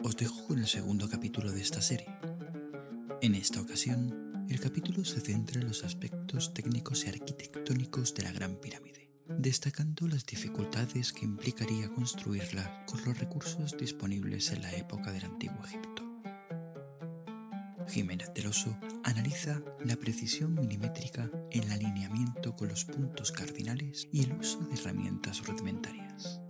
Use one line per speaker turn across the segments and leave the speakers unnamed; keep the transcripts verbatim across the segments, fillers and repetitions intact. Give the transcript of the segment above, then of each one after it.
os dejo con el segundo capítulo de esta serie. En esta ocasión, el capítulo se centra en los aspectos técnicos y arquitectónicos de la Gran Pirámide, destacando las dificultades que implicaría construirla con los recursos disponibles en la época del Antiguo Egipto. Jiménez del Oso analiza la precisión milimétrica, el alineamiento con los puntos cardinales y el uso de herramientas rudimentarias.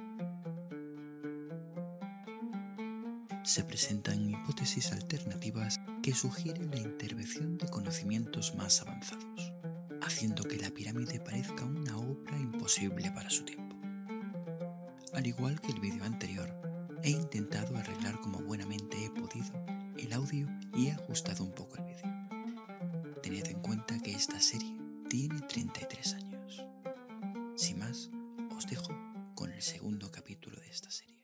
Se presentan hipótesis alternativas que sugieren la intervención de conocimientos más avanzados, haciendo que la pirámide parezca una obra imposible para su tiempo. Al igual que el vídeo anterior, he intentado arreglar como buenamente he podido el audio y he ajustado un poco el vídeo. Tened en cuenta que esta serie tiene treinta y tres años. Sin más, os dejo con el segundo capítulo de esta serie.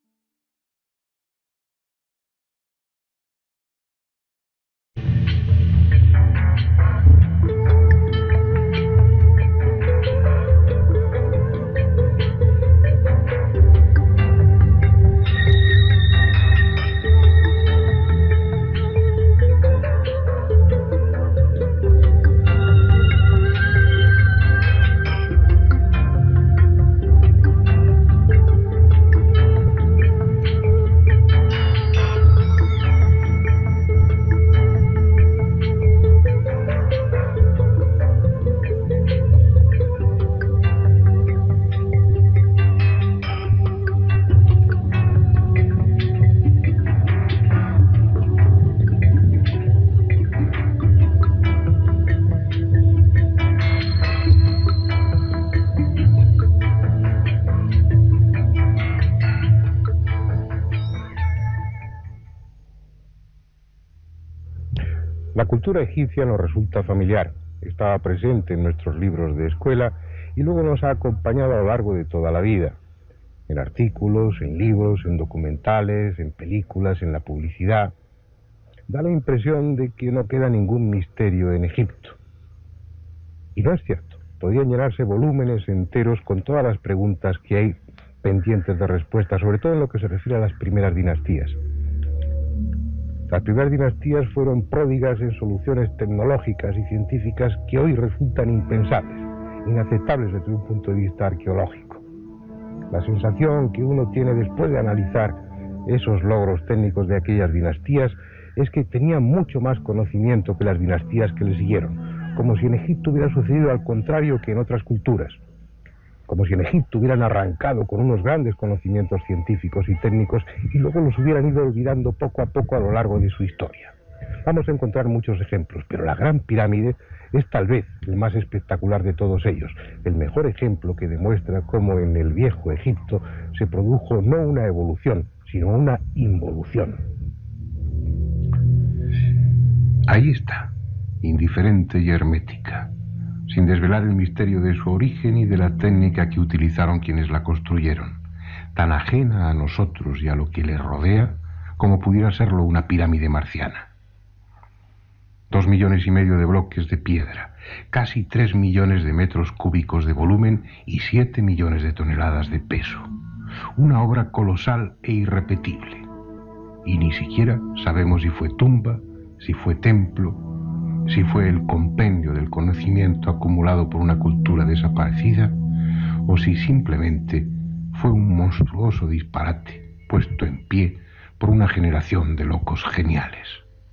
La cultura egipcia nos resulta familiar, estaba presente en nuestros libros de escuela y luego nos ha acompañado a lo largo de toda la vida, en artículos, en libros, en documentales, en películas, en la publicidad. Da la impresión de que no queda ningún misterio en Egipto. Y no es cierto, podrían llenarse volúmenes enteros con todas las preguntas que hay pendientes de respuesta, sobre todo en lo que se refiere a las primeras dinastías. Las primeras dinastías fueron pródigas en soluciones tecnológicas y científicas que hoy resultan impensables, inaceptables desde un punto de vista arqueológico. La sensación que uno tiene después de analizar esos logros técnicos de aquellas dinastías es que tenían mucho más conocimiento que las dinastías que le siguieron, como si en Egipto hubiera sucedido al contrario que en otras culturas. Como si en Egipto hubieran arrancado con unos grandes conocimientos científicos y técnicos y luego los hubieran ido olvidando poco a poco a lo largo de su historia. Vamos a encontrar muchos ejemplos, pero la Gran Pirámide es tal vez el más espectacular de todos ellos, el mejor ejemplo que demuestra cómo en el viejo Egipto se produjo no una evolución, sino una involución.
Ahí está, indiferente y hermética, sin desvelar el misterio de su origen y de la técnica que utilizaron quienes la construyeron, tan ajena a nosotros y a lo que le rodea como pudiera serlo una pirámide marciana. Dos millones y medio de bloques de piedra, casi tres millones de metros cúbicos de volumen y siete millones de toneladas de peso. Una obra colosal e irrepetible. Y ni siquiera sabemos si fue tumba, si fue templo, si fue el compendio del conocimiento acumulado por una cultura desaparecida, o si simplemente fue un monstruoso disparate puesto en pie por una generación de locos geniales.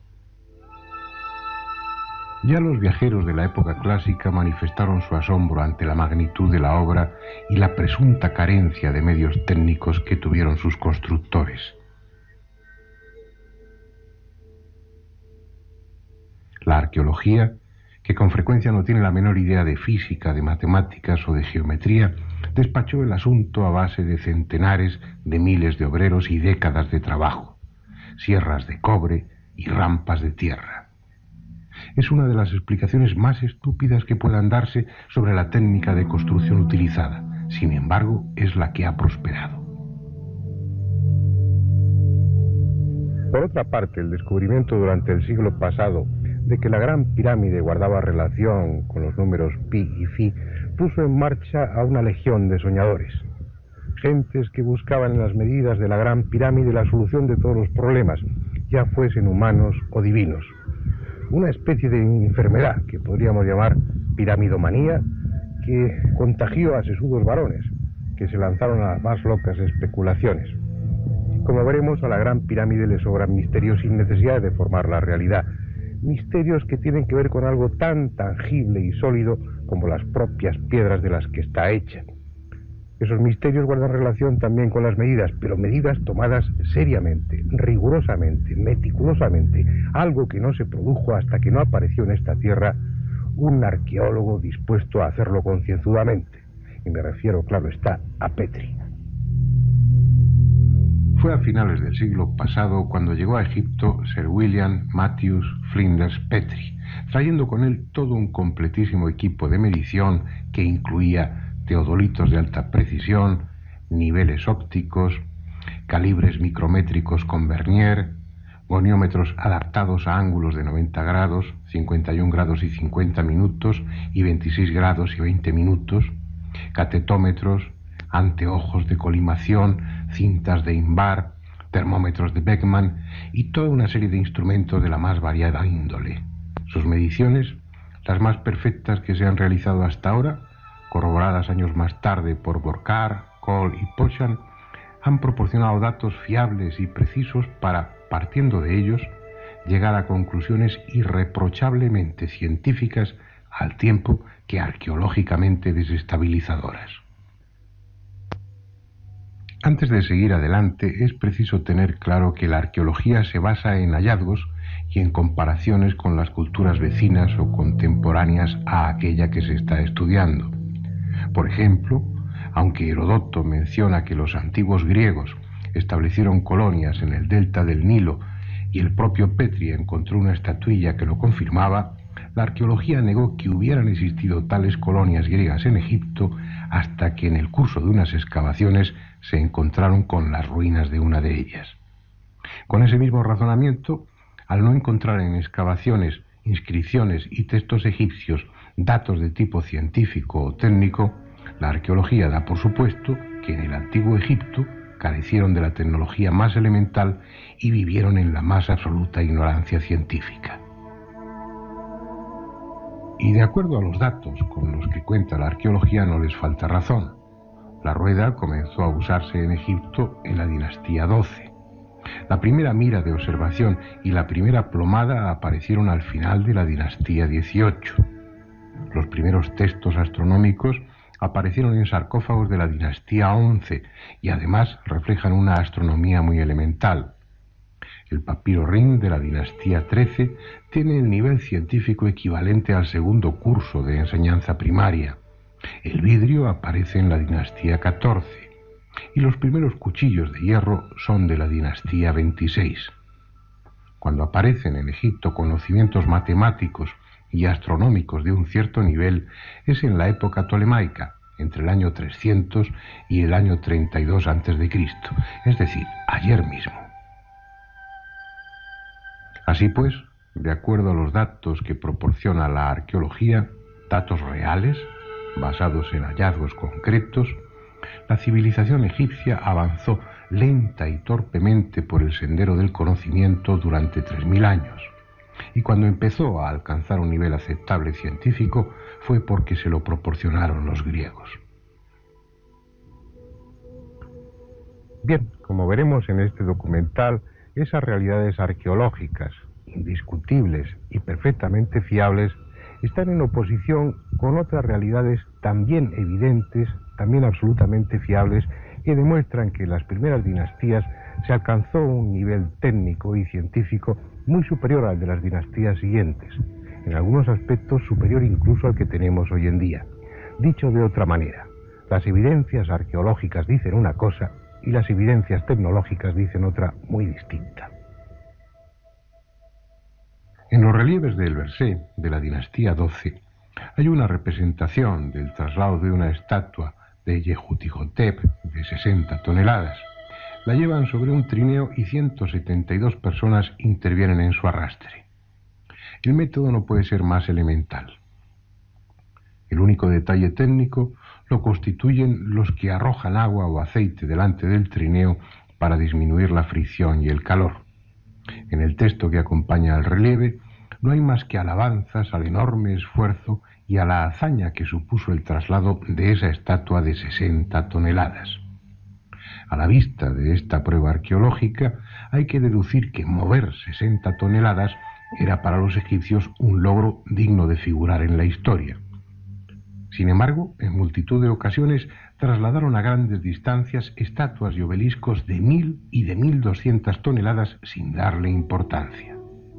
Ya los viajeros de la época clásica manifestaron su asombro ante la magnitud de la obra y la presunta carencia de medios técnicos que tuvieron sus constructores. La arqueología, que con frecuencia no tiene la menor idea de física, de matemáticas o de geometría, despachó el asunto a base de centenares de miles de obreros y décadas de trabajo, sierras de cobre y rampas de tierra. Es una de las explicaciones más estúpidas que puedan darse sobre la técnica de construcción utilizada. Sin embargo, es la que ha prosperado.
Por otra parte, el descubrimiento durante el siglo pasado de que la Gran Pirámide guardaba relación con los números pi y phi puso en marcha a una legión de soñadores. gentes que buscaban en las medidas de la Gran Pirámide la solución de todos los problemas, ya fuesen humanos o divinos. Una especie de enfermedad que podríamos llamar piramidomanía, que contagió a sesudos varones, que se lanzaron a las más locas especulaciones. Como veremos, a la Gran Pirámide le sobran misterios sin necesidad de formar la realidad, misterios que tienen que ver con algo tan tangible y sólido como las propias piedras de las que está hecha. Esos misterios guardan relación también con las medidas, pero medidas tomadas seriamente, rigurosamente, meticulosamente, algo que no se produjo hasta que no apareció en esta tierra un arqueólogo dispuesto a hacerlo concienzudamente. Y me refiero, claro está, a Petrie.
Fue a finales del siglo pasado cuando llegó a Egipto Sir William Matthews Flinders Petrie, trayendo con él todo un completísimo equipo de medición que incluía teodolitos de alta precisión, niveles ópticos, calibres micrométricos con vernier, goniómetros adaptados a ángulos de noventa grados, cincuenta y un grados y cincuenta minutos y veintiséis grados y veinte minutos, catetómetros, anteojos de colimación, cintas de Invar, termómetros de Beckman y toda una serie de instrumentos de la más variada índole. Sus mediciones, las más perfectas que se han realizado hasta ahora, corroboradas años más tarde por Burckhardt, Cole y Pochan, han proporcionado datos fiables y precisos para, partiendo de ellos, llegar a conclusiones irreprochablemente científicas al tiempo que arqueológicamente desestabilizadoras. Antes de seguir adelante, es preciso tener claro que la arqueología se basa en hallazgos y en comparaciones con las culturas vecinas o contemporáneas a aquella que se está estudiando. Por ejemplo, aunque Heródoto menciona que los antiguos griegos establecieron colonias en el delta del Nilo y el propio Petrie encontró una estatuilla que lo confirmaba, la arqueología negó que hubieran existido tales colonias griegas en Egipto hasta que en el curso de unas excavaciones se encontraron con las ruinas de una de ellas. Con ese mismo razonamiento, al no encontrar en excavaciones, inscripciones y textos egipcios datos de tipo científico o técnico, la arqueología da por supuesto que en el antiguo Egipto carecieron de la tecnología más elemental y vivieron en la más absoluta ignorancia científica. Y de acuerdo a los datos con los que cuenta la arqueología no les falta razón. La rueda comenzó a usarse en Egipto en la dinastía doce. La primera mira de observación y la primera plomada aparecieron al final de la dinastía dieciocho. Los primeros textos astronómicos aparecieron en sarcófagos de la dinastía once y además reflejan una astronomía muy elemental. El papiro Rin de la dinastía trece tiene el nivel científico equivalente al segundo curso de enseñanza primaria. El vidrio aparece en la dinastía catorce y los primeros cuchillos de hierro son de la dinastía veintiséis. Cuando aparecen en Egipto conocimientos matemáticos y astronómicos de un cierto nivel es en la época tolemaica, entre el año trescientos y el año treinta y dos antes de Cristo, es decir, ayer mismo. Así pues, de acuerdo a los datos que proporciona la arqueología, datos reales, basados en hallazgos concretos, la civilización egipcia avanzó lenta y torpemente por el sendero del conocimiento durante tres mil años, y cuando empezó a alcanzar un nivel aceptable científico fue porque se lo proporcionaron los griegos.
Bien, como veremos en este documental, esas realidades arqueológicas, indiscutibles y perfectamente fiables, están en oposición con otras realidades también evidentes, también absolutamente fiables, que demuestran que en las primeras dinastías se alcanzó un nivel técnico y científico muy superior al de las dinastías siguientes, en algunos aspectos superior incluso al que tenemos hoy en día. Dicho de otra manera, las evidencias arqueológicas dicen una cosa y las evidencias tecnológicas dicen otra muy distinta.
En los relieves del Bercé, de la dinastía doce, hay una representación del traslado de una estatua de Yehutihotep de sesenta toneladas. La llevan sobre un trineo y ciento setenta y dos personas intervienen en su arrastre. El método no puede ser más elemental. El único detalle técnico lo constituyen los que arrojan agua o aceite delante del trineo para disminuir la fricción y el calor. En el texto que acompaña al relieve no hay más que alabanzas al enorme esfuerzo y a la hazaña que supuso el traslado de esa estatua de sesenta toneladas. A la vista de esta prueba arqueológica hay que deducir que mover sesenta toneladas era para los egipcios un logro digno de figurar en la historia. Sin embargo, en multitud de ocasiones trasladaron a grandes distancias estatuas y obeliscos de mil y de mil doscientas toneladas sin darle importancia.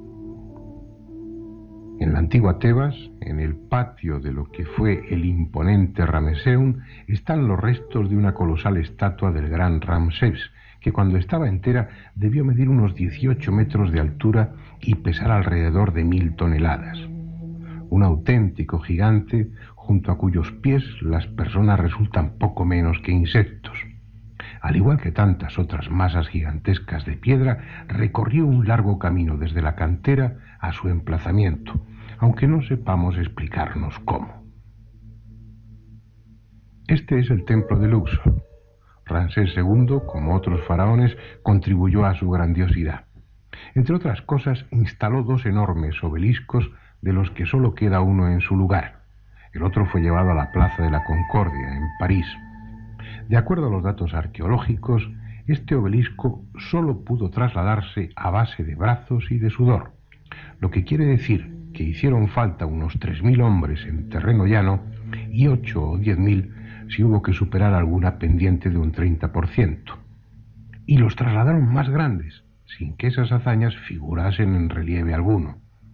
En la antigua Tebas, en el patio de lo que fue el imponente Ramesseum, están los restos de una colosal estatua del gran Ramsés, que cuando estaba entera debió medir unos dieciocho metros de altura y pesar alrededor de mil toneladas. Un auténtico gigante junto a cuyos pies las personas resultan poco menos que insectos. Al igual que tantas otras masas gigantescas de piedra, recorrió un largo camino desde la cantera a su emplazamiento, aunque no sepamos explicarnos cómo. Este es el templo de Luxor. Ramsés segundo, como otros faraones, contribuyó a su grandiosidad. Entre otras cosas, instaló dos enormes obeliscos de los que solo queda uno en su lugar. El otro fue llevado a la Plaza de la Concordia, en París. De acuerdo a los datos arqueológicos, este obelisco solo pudo trasladarse a base de brazos y de sudor, lo que quiere decir que hicieron falta unos tres mil hombres en terreno llano y ocho o diez mil si hubo que superar alguna pendiente de un treinta por ciento. Y los trasladaron más grandes, sin que esas hazañas figurasen en relieve alguno.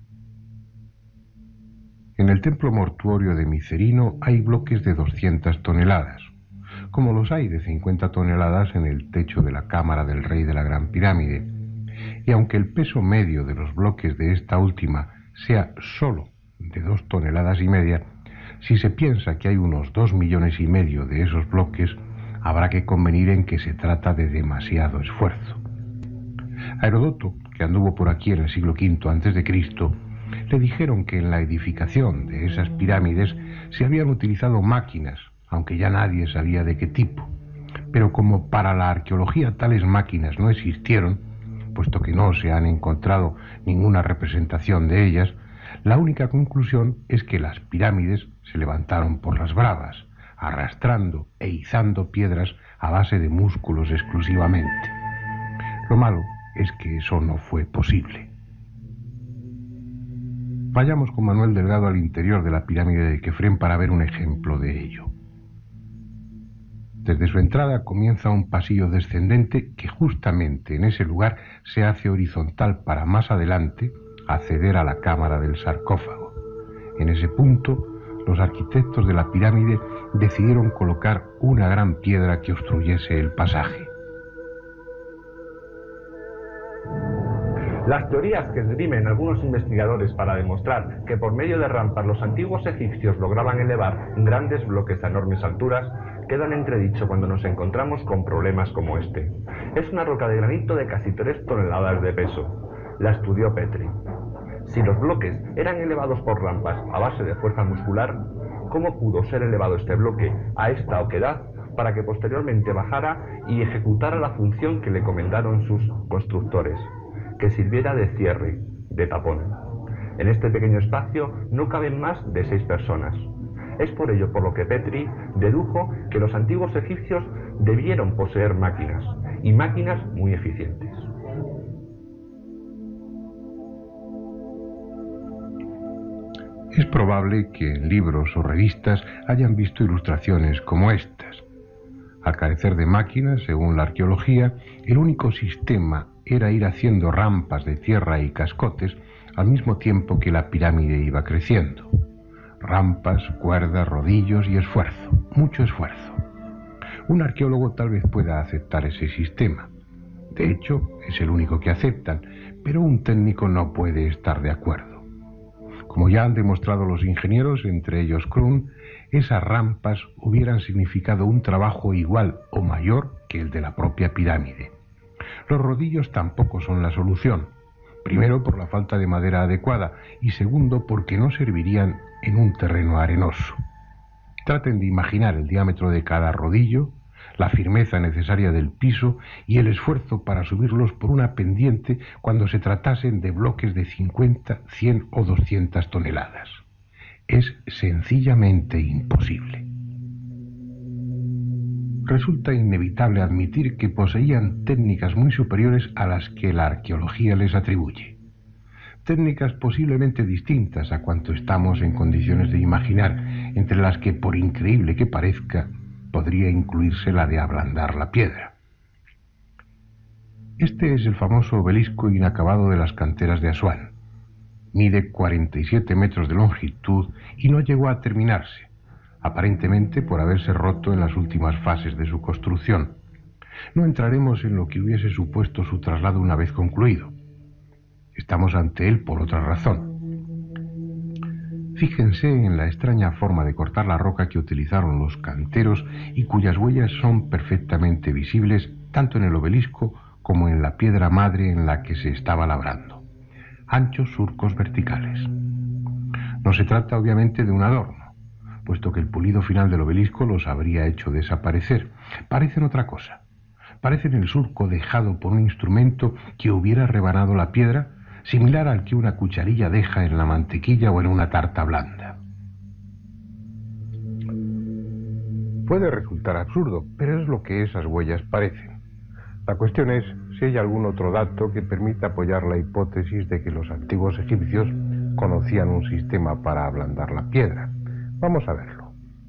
En el templo mortuorio de Micerino hay bloques de doscientas toneladas, como los hay de cincuenta toneladas en el techo de la cámara del rey de la Gran Pirámide. Y aunque el peso medio de los bloques de esta última sea solo de dos toneladas y media, si se piensa que hay unos dos millones y medio de esos bloques, habrá que convenir en que se trata de demasiado esfuerzo. A Heródoto, que anduvo por aquí en el siglo quinto antes de Cristo, le dijeron que en la edificación de esas pirámides se habían utilizado máquinas, aunque ya nadie sabía de qué tipo. Pero como para la arqueología tales máquinas no existieron, puesto que no se han encontrado ninguna representación de ellas, la única conclusión es que las pirámides se levantaron por las bravas, arrastrando e izando piedras a base de músculos exclusivamente. Lo malo es que eso no fue posible. Vayamos con Manuel Delgado al interior de la pirámide de Kefren para ver un ejemplo de ello. Desde su entrada comienza un pasillo descendente que justamente en ese lugar se hace horizontal para más adelante acceder a la cámara del sarcófago. En ese punto, los arquitectos de la pirámide decidieron colocar una gran piedra que obstruyese el pasaje.
Las teorías que esgrimen algunos investigadores para demostrar que por medio de rampas los antiguos egipcios lograban elevar grandes bloques a enormes alturas quedan entredicho cuando nos encontramos con problemas como este. Es una roca de granito de casi tres toneladas de peso. La estudió Petri. Si los bloques eran elevados por rampas a base de fuerza muscular, ¿cómo pudo ser elevado este bloque a esta oquedad para que posteriormente bajara y ejecutara la función que le comendaron sus constructores? Que sirviera de cierre, de tapón. En este pequeño espacio no caben más de seis personas. Es por ello por lo que Petri dedujo que los antiguos egipcios debieron poseer máquinas, y máquinas muy eficientes.
Es probable que en libros o revistas hayan visto ilustraciones como estas. Al carecer de máquinas, según la arqueología, el único sistema era ir haciendo rampas de tierra y cascotes al mismo tiempo que la pirámide iba creciendo. Rampas, cuerdas, rodillos y esfuerzo, mucho esfuerzo. Un arqueólogo tal vez pueda aceptar ese sistema. De hecho, es el único que aceptan, pero un técnico no puede estar de acuerdo. Como ya han demostrado los ingenieros, entre ellos Krun, esas rampas hubieran significado un trabajo igual o mayor que el de la propia pirámide. Los rodillos tampoco son la solución. Primero, por la falta de madera adecuada, y segundo, porque no servirían en un terreno arenoso. Traten de imaginar el diámetro de cada rodillo, la firmeza necesaria del piso y el esfuerzo para subirlos por una pendiente cuando se tratasen de bloques de cincuenta, cien o doscientas toneladas. Es sencillamente imposible. Resulta inevitable admitir que poseían técnicas muy superiores a las que la arqueología les atribuye. Técnicas posiblemente distintas a cuanto estamos en condiciones de imaginar, entre las que, por increíble que parezca, podría incluirse la de ablandar la piedra. Este es el famoso obelisco inacabado de las canteras de Asuán. Mide cuarenta y siete metros de longitud y no llegó a terminarse, aparentemente por haberse roto en las últimas fases de su construcción. No entraremos en lo que hubiese supuesto su traslado una vez concluido. Estamos ante él por otra razón. Fíjense en la extraña forma de cortar la roca que utilizaron los canteros y cuyas huellas son perfectamente visibles tanto en el obelisco como en la piedra madre en la que se estaba labrando. Anchos surcos verticales. No se trata obviamente de un adorno, puesto que el pulido final del obelisco los habría hecho desaparecer. Parecen otra cosa. Parecen el surco dejado por un instrumento que hubiera rebanado la piedra, similar al que una cucharilla deja en la mantequilla o en una tarta blanda.
Puede resultar absurdo, pero es lo que esas huellas parecen. La cuestión es si hay algún otro dato que permita apoyar la hipótesis de que los antiguos egipcios conocían un sistema para ablandar la piedra. Vamos a verlo.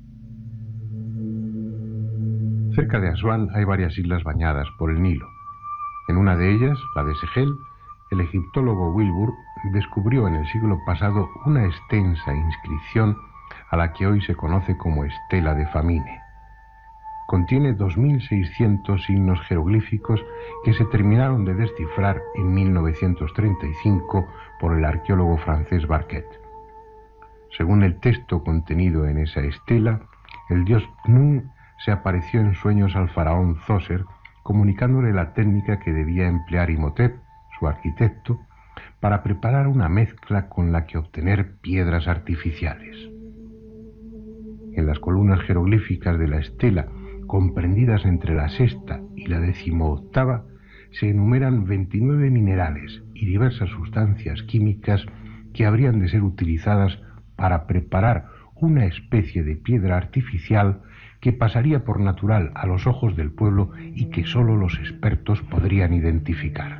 Cerca de Asuán hay varias islas bañadas por el Nilo. En una de ellas, la de Segel, el egiptólogo Wilbur descubrió en el siglo pasado una extensa inscripción a la que hoy se conoce como Estela de Famine. Contiene dos mil seiscientos signos jeroglíficos que se terminaron de descifrar en mil novecientos treinta y cinco por el arqueólogo francés Barquet. Según el texto contenido en esa estela, el dios Nun se apareció en sueños al faraón Zoser, comunicándole la técnica que debía emplear Imhotep, su arquitecto, para preparar una mezcla con la que obtener piedras artificiales. En las columnas jeroglíficas de la estela, comprendidas entre la sexta y la decimoctava, se enumeran veintinueve minerales y diversas sustancias químicas que habrían de ser utilizadas para preparar una especie de piedra artificial que pasaría por natural a los ojos del pueblo y que sólo los expertos podrían identificar.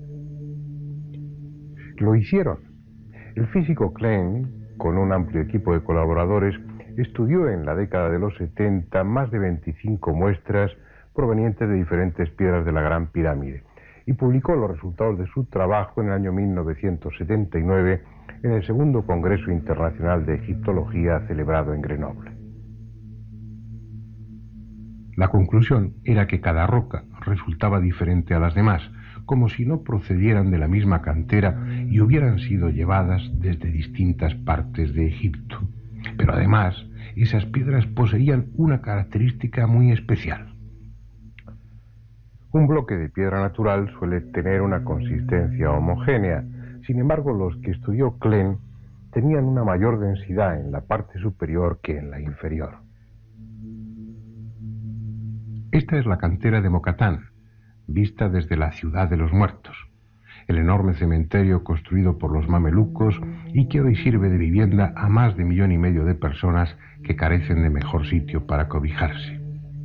Lo hicieron. El físico Klein, con un amplio equipo de colaboradores, estudió en la década de los setenta más de veinticinco muestras provenientes de diferentes piedras de la Gran Pirámide y publicó los resultados de su trabajo en el año mil novecientos setenta y nueve en el segundo Congreso Internacional de Egiptología celebrado en Grenoble.
La conclusión era que cada roca resultaba diferente a las demás, como si no procedieran de la misma cantera y hubieran sido llevadas desde distintas partes de Egipto. Pero además, esas piedras poseían una característica muy especial.
Un bloque de piedra natural suele tener una consistencia homogénea. Sin embargo, los que estudió Klein tenían una mayor densidad en la parte superior que en la inferior.
Esta es la cantera de Mokatán, vista desde la ciudad de los muertos, el enorme cementerio construido por los mamelucos y que hoy sirve de vivienda a más de millón y medio de personas que carecen de mejor sitio para cobijarse.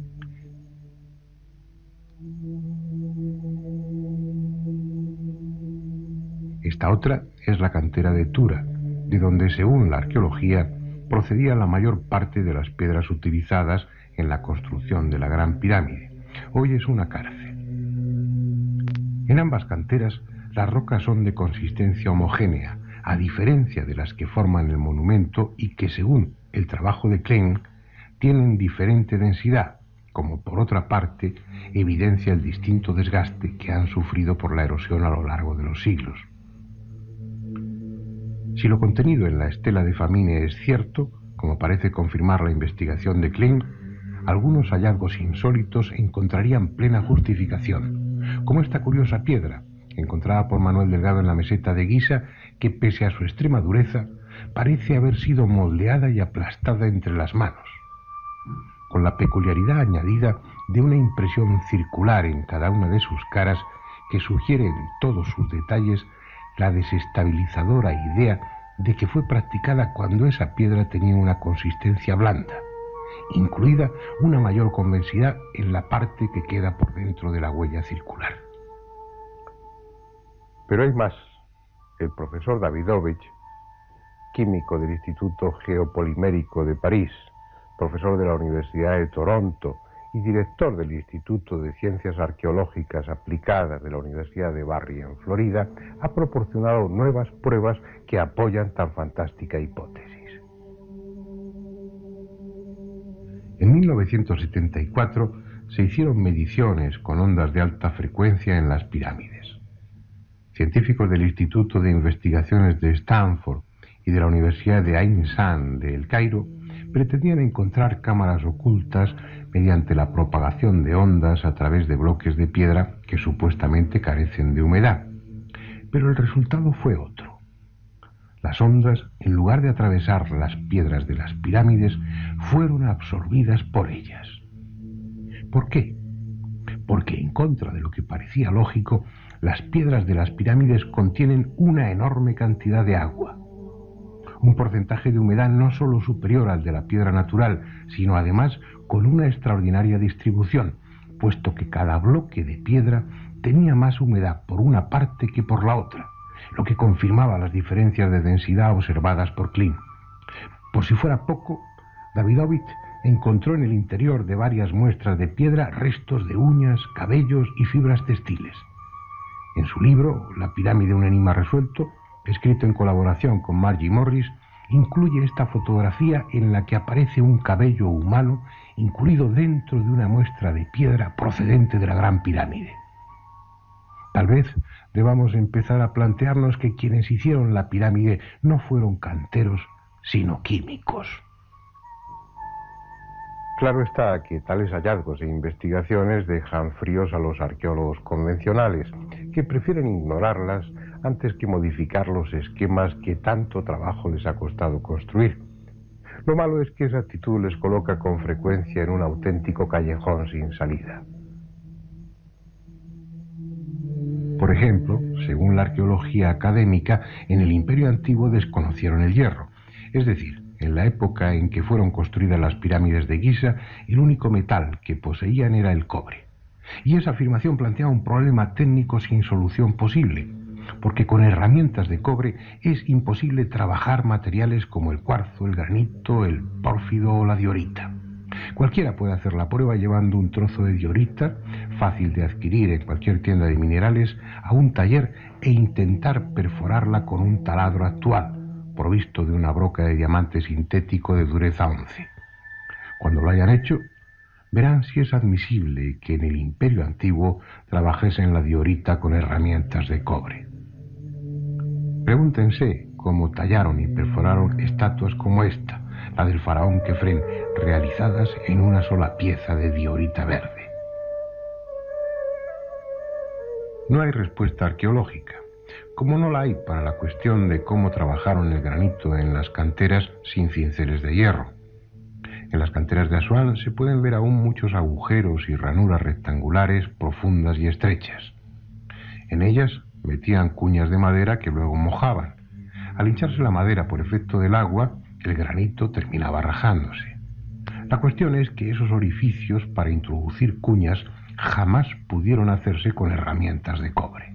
Esta otra es la cantera de Tura, de donde, según la arqueología, procedía la mayor parte de las piedras utilizadas en la construcción de la Gran Pirámide. Hoy es una cárcel. En ambas canteras, las rocas son de consistencia homogénea, a diferencia de las que forman el monumento y que, según el trabajo de Klein, tienen diferente densidad, como por otra parte evidencia el distinto desgaste que han sufrido por la erosión a lo largo de los siglos. Si lo contenido en la estela de Famine es cierto, como parece confirmar la investigación de Klein, algunos hallazgos insólitos encontrarían plena justificación, como esta curiosa piedra, encontrada por Manuel Delgado en la meseta de Guisa, que pese a su extrema dureza, parece haber sido moldeada y aplastada entre las manos. con la peculiaridad añadida de una impresión circular en cada una de sus caras que sugiere en todos sus detalles la desestabilizadora idea de que fue practicada cuando esa piedra tenía una consistencia blanda, incluida una mayor convexidad en la parte que queda por dentro de la huella circular.
Pero hay más. El profesor Davidovich, químico del Instituto Geopolimérico de París, profesor de la Universidad de Toronto y director del Instituto de Ciencias Arqueológicas Aplicadas de la Universidad de Barry en Florida, ha proporcionado nuevas pruebas que apoyan tan fantástica hipótesis.
En mil novecientos setenta y cuatro se hicieron mediciones con ondas de alta frecuencia en las pirámides. Científicos del Instituto de Investigaciones de Stanford y de la Universidad de Ain Sham de El Cairo pretendían encontrar cámaras ocultas mediante la propagación de ondas a través de bloques de piedra que supuestamente carecen de humedad. Pero el resultado fue otro. Las ondas, en lugar de atravesar las piedras de las pirámides, fueron absorbidas por ellas. ¿Por qué? Porque, en contra de lo que parecía lógico, las piedras de las pirámides contienen una enorme cantidad de agua. Un porcentaje de humedad no solo superior al de la piedra natural, sino además con una extraordinaria distribución, puesto que cada bloque de piedra tenía más humedad por una parte que por la otra, lo que confirmaba las diferencias de densidad observadas por Klein. Por si fuera poco, Davidovich encontró en el interior de varias muestras de piedra restos de uñas, cabellos y fibras textiles. En su libro, La pirámide, un enigma resuelto, escrito en colaboración con Margie Morris, incluye esta fotografía en la que aparece un cabello humano incluido dentro de una muestra de piedra procedente de la Gran Pirámide. Tal vez debamos empezar a plantearnos que quienes hicieron la pirámide no fueron canteros, sino químicos.
Claro está que tales hallazgos e investigaciones dejan fríos a los arqueólogos convencionales, que prefieren ignorarlas antes que modificar los esquemas que tanto trabajo les ha costado construir. Lo malo es que esa actitud les coloca con frecuencia en un auténtico callejón sin salida.
Por ejemplo, según la arqueología académica, en el Imperio Antiguo desconocieron el hierro, es decir, en la época en que fueron construidas las pirámides de Giza, el único metal que poseían era el cobre. Y esa afirmación plantea un problema técnico sin solución posible, porque con herramientas de cobre es imposible trabajar materiales como el cuarzo, el granito, el pórfido o la diorita. Cualquiera puede hacer la prueba llevando un trozo de diorita, fácil de adquirir en cualquier tienda de minerales, a un taller e intentar perforarla con un taladro actual, provisto de una broca de diamante sintético de dureza once. Cuando lo hayan hecho, verán si es admisible que en el Imperio Antiguo trabajesen la diorita con herramientas de cobre. Pregúntense cómo tallaron y perforaron estatuas como esta, la del faraón Kefren, realizadas en una sola pieza de diorita verde. No hay respuesta arqueológica, como no la hay para la cuestión de cómo trabajaron el granito en las canteras sin cinceles de hierro. En las canteras de Asuán se pueden ver aún muchos agujeros y ranuras rectangulares profundas y estrechas. En ellas metían cuñas de madera que luego mojaban. Al hincharse la madera por efecto del agua, el granito terminaba rajándose. La cuestión es que esos orificios para introducir cuñas jamás pudieron hacerse con herramientas de cobre.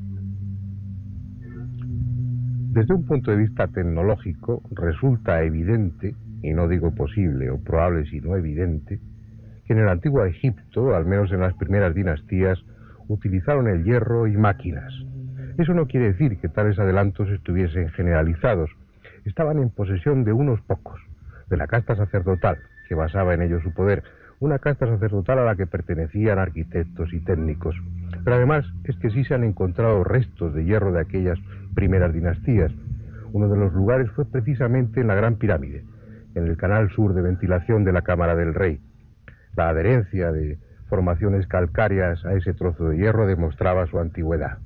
Desde un punto de vista tecnológico, resulta evidente, y no digo posible o probable sino evidente, que en el antiguo Egipto, al menos en las primeras dinastías, utilizaron el hierro y máquinas. Eso no quiere decir que tales adelantos estuviesen generalizados. Estaban en posesión de unos pocos, de la casta sacerdotal, que basaba en ello su poder, una casta sacerdotal a la que pertenecían arquitectos y técnicos. Pero además es que sí se han encontrado restos de hierro de aquellas primeras dinastías. Uno de los lugares fue precisamente en la Gran Pirámide, en el canal sur de ventilación de la Cámara del Rey. La adherencia de formaciones calcáreas a ese trozo de hierro demostraba su antigüedad.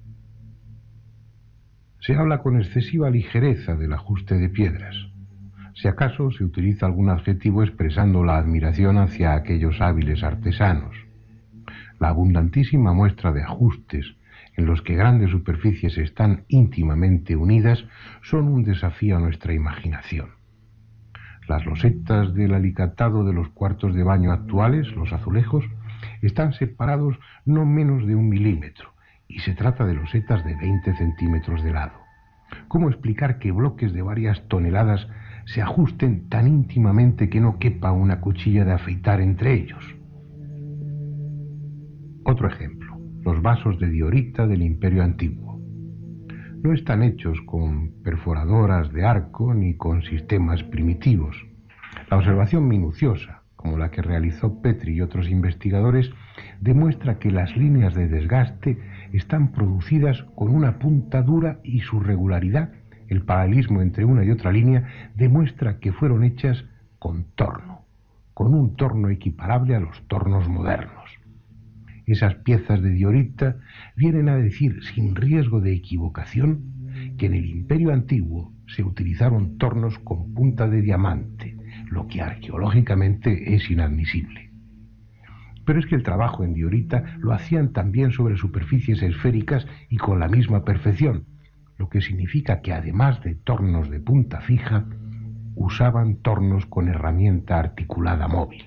Se habla con excesiva ligereza del ajuste de piedras. Si acaso se utiliza algún adjetivo expresando la admiración hacia aquellos hábiles artesanos. La abundantísima muestra de ajustes en los que grandes superficies están íntimamente unidas son un desafío a nuestra imaginación. Las losetas del alicatado de los cuartos de baño actuales, los azulejos, están separados no menos de un milímetro, y se trata de losetas de veinte centímetros de lado. ¿Cómo explicar que bloques de varias toneladas se ajusten tan íntimamente que no quepa una cuchilla de afeitar entre ellos? Otro ejemplo, los vasos de diorita del Imperio Antiguo. No están hechos con perforadoras de arco ni con sistemas primitivos. La observación minuciosa, como la que realizó Petri y otros investigadores, demuestra que las líneas de desgaste están producidas con una punta dura y su regularidad, el paralelismo entre una y otra línea, demuestra que fueron hechas con torno, con un torno equiparable a los tornos modernos. Esas piezas de diorita vienen a decir, sin riesgo de equivocación, que en el Imperio Antiguo se utilizaron tornos con punta de diamante, lo que arqueológicamente es inadmisible. Pero es que el trabajo en diorita lo hacían también sobre superficies esféricas y con la misma perfección, lo que significa que además de tornos de punta fija, usaban tornos con herramienta articulada móvil.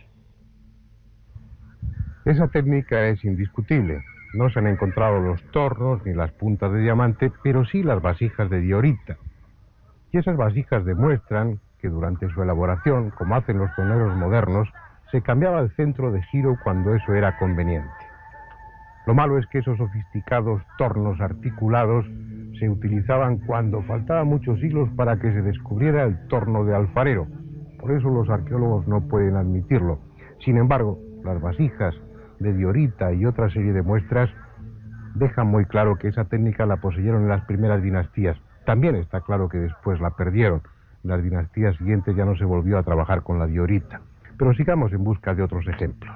Esa técnica es indiscutible. No se han encontrado los tornos ni las puntas de diamante, pero sí las vasijas de diorita. Y esas vasijas demuestran que durante su elaboración, como hacen los toneros modernos, se cambiaba el centro de giro cuando eso era conveniente. Lo malo es que esos sofisticados tornos articulados se utilizaban cuando faltaban muchos siglos para que se descubriera el torno de alfarero. Por eso los arqueólogos no pueden admitirlo. Sin embargo, las vasijas de diorita y otra serie de muestras dejan muy claro que esa técnica la poseyeron en las primeras dinastías. También está claro que después la perdieron. En las dinastías siguientes ya no se volvió a trabajar con la diorita. Pero sigamos en busca de otros ejemplos.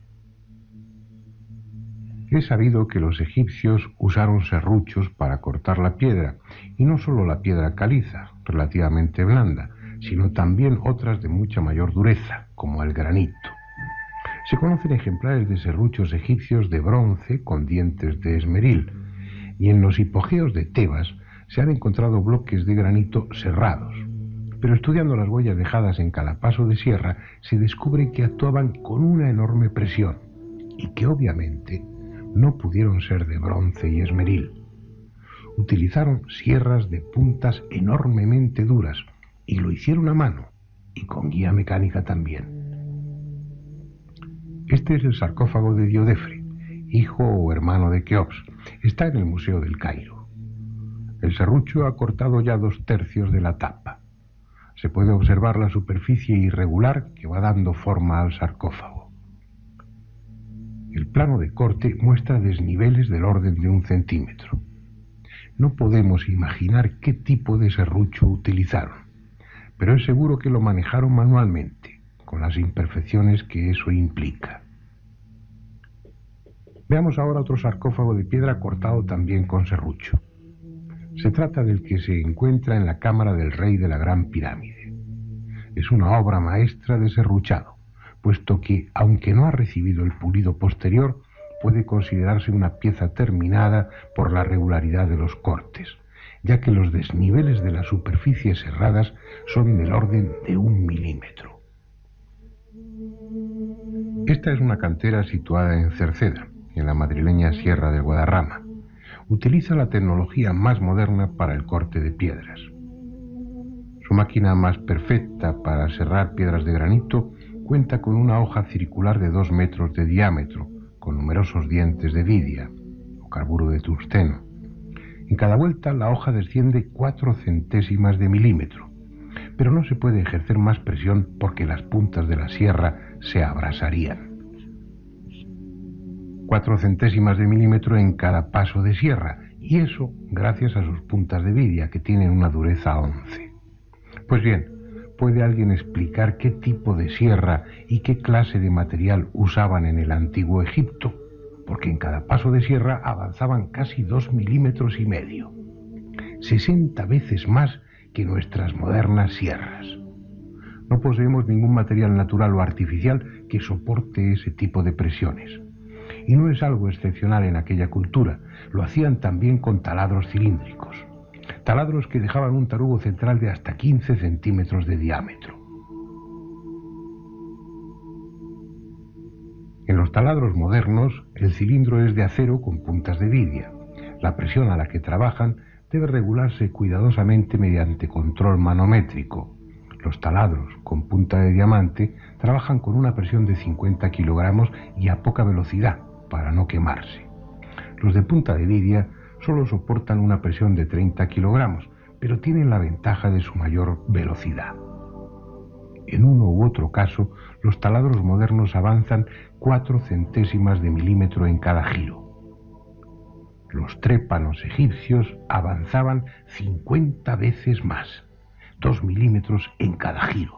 Es sabido que los egipcios usaron serruchos para cortar la piedra, y no solo la piedra caliza, relativamente blanda, sino también otras de mucha mayor dureza, como el granito. Se conocen ejemplares de serruchos egipcios de bronce con dientes de esmeril, y en los hipogeos de Tebas se han encontrado bloques de granito serrados. Pero estudiando las huellas dejadas en cada paso de sierra, se descubre que actuaban con una enorme presión, y que obviamente no pudieron ser de bronce y esmeril. Utilizaron sierras de puntas enormemente duras, y lo hicieron a mano, y con guía mecánica también. Este es el sarcófago de Diodefre, hijo o hermano de Keops. Está en el Museo del Cairo. El serrucho ha cortado ya dos tercios de la tapa. Se puede observar la superficie irregular que va dando forma al sarcófago. El plano de corte muestra desniveles del orden de un centímetro. No podemos imaginar qué tipo de serrucho utilizaron, pero es seguro que lo manejaron manualmente, con las imperfecciones que eso implica. Veamos ahora otro sarcófago de piedra cortado también con serrucho. Se trata del que se encuentra en la cámara del rey de la Gran Pirámide. Es una obra maestra de serruchado, puesto que, aunque no ha recibido el pulido posterior, puede considerarse una pieza terminada por la regularidad de los cortes, ya que los desniveles de las superficies serradas son del orden de un milímetro. Esta es una cantera situada en Cerceda, en la madrileña Sierra del Guadarrama. Utiliza la tecnología más moderna para el corte de piedras. Su máquina más perfecta para serrar piedras de granito cuenta con una hoja circular de dos metros de diámetro, con numerosos dientes de vidia o carburo de tungsteno. En cada vuelta la hoja desciende cuatro centésimas de milímetro, pero no se puede ejercer más presión porque las puntas de la sierra se abrasarían. Cuatro centésimas de milímetro en cada paso de sierra, y eso gracias a sus puntas de vidia, que tienen una dureza once. Pues bien, ¿puede alguien explicar qué tipo de sierra y qué clase de material usaban en el antiguo Egipto? Porque en cada paso de sierra avanzaban casi dos milímetros y medio, sesenta veces más que nuestras modernas sierras. No poseemos ningún material natural o artificial que soporte ese tipo de presiones. Y no es algo excepcional en aquella cultura, lo hacían también con taladros cilíndricos. Taladros que dejaban un tarugo central de hasta quince centímetros de diámetro. En los taladros modernos, el cilindro es de acero con puntas de vidia. La presión a la que trabajan debe regularse cuidadosamente mediante control manométrico. Los taladros con punta de diamante trabajan con una presión de cincuenta kilogramos y a poca velocidad para no quemarse. Los de punta de vidia solo soportan una presión de treinta kilogramos, pero tienen la ventaja de su mayor velocidad. En uno u otro caso, los taladros modernos avanzan cuatro centésimas de milímetro en cada giro. Los trépanos egipcios avanzaban cincuenta veces más, dos milímetros en cada giro.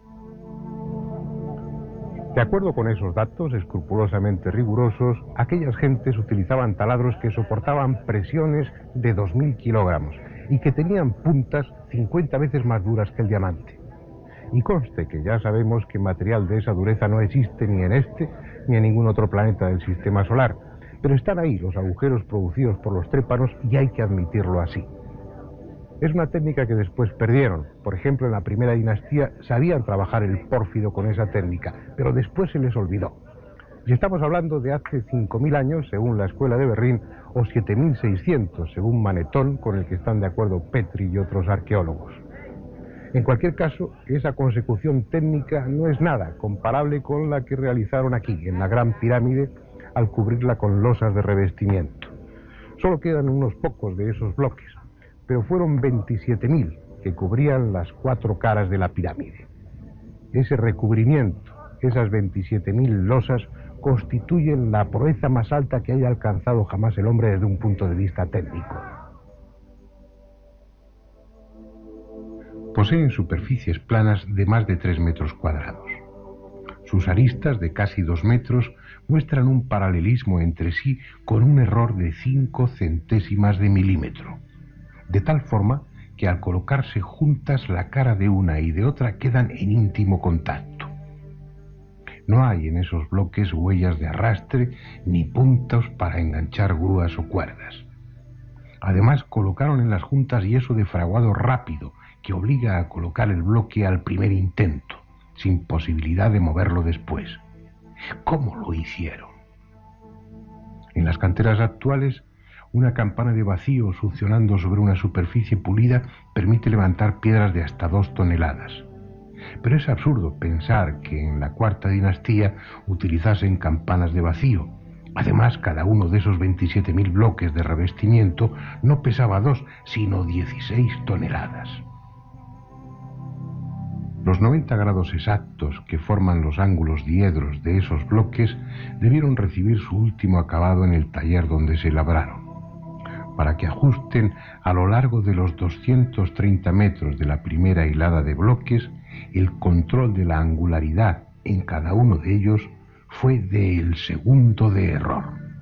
De acuerdo con esos datos escrupulosamente rigurosos, aquellas gentes utilizaban taladros que soportaban presiones de dos mil kilogramos y que tenían puntas cincuenta veces más duras que el diamante. Y conste que ya sabemos que material de esa dureza no existe ni en este ni en ningún otro planeta del sistema solar, pero están ahí los agujeros producidos por los trépanos y hay que admitirlo así. Es una técnica que después perdieron. Por ejemplo, en la primera dinastía sabían trabajar el pórfido con esa técnica, pero después se les olvidó. Y estamos hablando de hace cinco mil años, según la Escuela de Berlín, o siete mil seiscientos, según Manetón, con el que están de acuerdo Petri y otros arqueólogos. En cualquier caso, esa consecución técnica no es nada comparable con la que realizaron aquí, en la Gran Pirámide, al cubrirla con losas de revestimiento. Solo quedan unos pocos de esos bloques, pero fueron veintisiete mil que cubrían las cuatro caras de la pirámide. Ese recubrimiento, esas veintisiete mil losas, constituyen la proeza más alta que haya alcanzado jamás el hombre desde un punto de vista técnico.
Poseen superficies planas de más de tres metros cuadrados. Sus aristas de casi dos metros muestran un paralelismo entre sí con un error de cinco centésimas de milímetro, de tal forma que al colocarse juntas la cara de una y de otra quedan en íntimo contacto. No hay en esos bloques huellas de arrastre ni puntos para enganchar grúas o cuerdas. Además, colocaron en las juntas yeso de fraguado rápido que obliga a colocar el bloque al primer intento, sin posibilidad de moverlo después. ¿Cómo lo hicieron? En las canteras actuales, una campana de vacío succionando sobre una superficie pulida permite levantar piedras de hasta dos toneladas. Pero es absurdo pensar que en la cuarta dinastía utilizasen campanas de vacío. Además, cada uno de esos veintisiete mil bloques de revestimiento no pesaba dos, sino dieciséis toneladas. Los noventa grados exactos que forman los ángulos diedros de esos bloques debieron recibir su último acabado en el taller donde se labraron, para que ajusten a lo largo de los doscientos treinta metros de la primera hilada de bloques. El control de la angularidad en cada uno de ellos fue del segundo de error.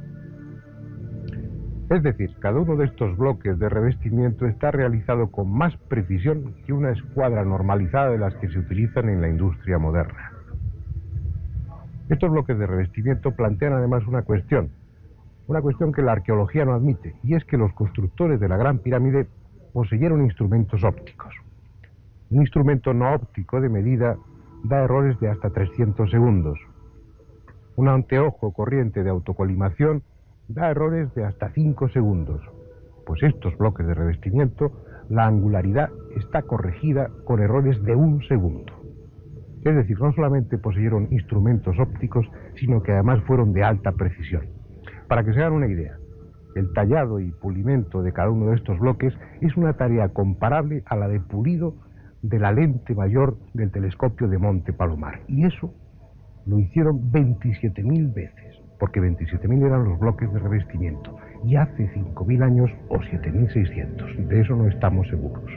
Es decir, cada uno de estos bloques de revestimiento está realizado con más precisión que una escuadra normalizada de las que se utilizan en la industria moderna. Estos bloques de revestimiento plantean además una cuestión, una cuestión que la arqueología no admite, y es que los constructores de la Gran Pirámide poseyeron instrumentos ópticos. Un instrumento no óptico de medida da errores de hasta trescientos segundos. Un anteojo corriente de autocolimación da errores de hasta cinco segundos. Pues estos bloques de revestimiento, la angularidad está corregida con errores de un segundo. Es decir, no solamente poseyeron instrumentos ópticos, sino que además fueron de alta precisión. Para que se hagan una idea, el tallado y pulimento de cada uno de estos bloques es una tarea comparable a la de pulido de la lente mayor del telescopio de Monte Palomar. Y eso lo hicieron veintisiete mil veces, porque veintisiete mil eran los bloques de revestimiento, y hace cinco mil años o siete mil seiscientos, de eso no estamos seguros.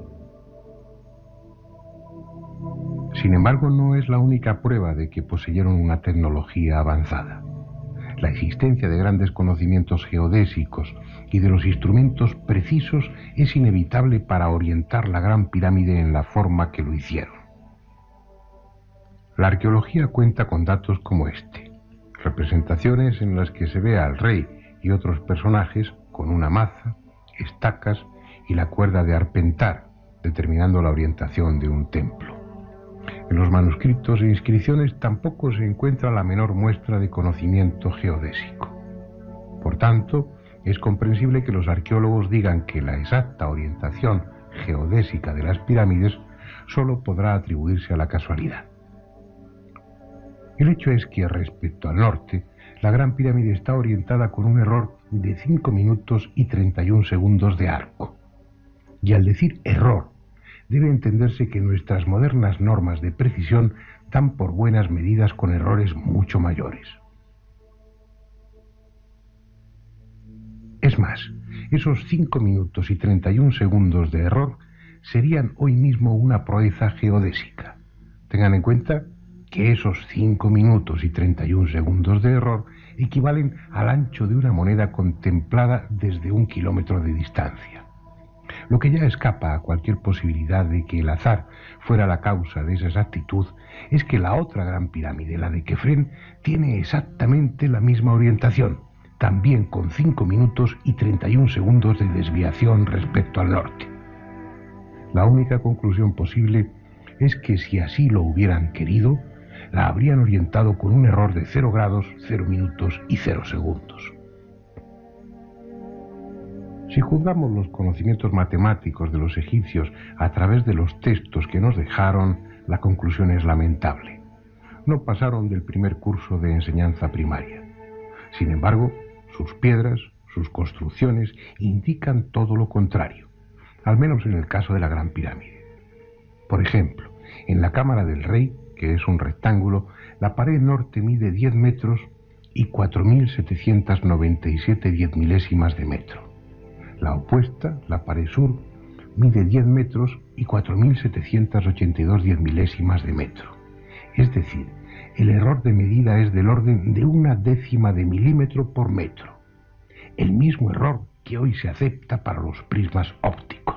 Sin embargo, no es la única prueba de que poseyeron una tecnología avanzada. La existencia de grandes conocimientos geodésicos y de los instrumentos precisos es inevitable para orientar la Gran Pirámide en la forma que lo hicieron. La arqueología cuenta con datos como este: representaciones en las que se ve al rey y otros personajes con una maza, estacas y la cuerda de arpentar, determinando la orientación de un templo. En los manuscritos e inscripciones tampoco se encuentra la menor muestra de conocimiento geodésico. Por tanto, es comprensible que los arqueólogos digan que la exacta orientación geodésica de las pirámides solo podrá atribuirse a la casualidad. El hecho es que respecto al norte, la Gran Pirámide está orientada con un error de cinco minutos y treinta y un segundos de arco. Y al decir error, debe entenderse que nuestras modernas normas de precisión dan por buenas medidas con errores mucho mayores. Es más, esos cinco minutos y treinta y un segundos de error serían hoy mismo una proeza geodésica. Tengan en cuenta que esos cinco minutos y treinta y un segundos de error equivalen al ancho de una moneda contemplada desde un kilómetro de distancia. Lo que ya escapa a cualquier posibilidad de que el azar fuera la causa de esa exactitud es que la otra gran pirámide, la de Kefren, tiene exactamente la misma orientación, también con cinco minutos y treinta y un segundos de desviación respecto al norte. La única conclusión posible es que si así lo hubieran querido, la habrían orientado con un error de cero grados, cero minutos y cero segundos. Si juzgamos los conocimientos matemáticos de los egipcios a través de los textos que nos dejaron, la conclusión es lamentable. No pasaron del primer curso de enseñanza primaria. Sin embargo, sus piedras, sus construcciones indican todo lo contrario, al menos en el caso de la Gran Pirámide. Por ejemplo, en la Cámara del Rey, que es un rectángulo, la pared norte mide diez metros y cuatro mil setecientos noventa y siete diez milésimas de metro. La opuesta, la pared sur, mide diez metros y cuatro mil setecientos ochenta y dos diez milésimas de metro. Es decir, el error de medida es del orden de una décima de milímetro por metro. El mismo error que hoy se acepta para los prismas ópticos.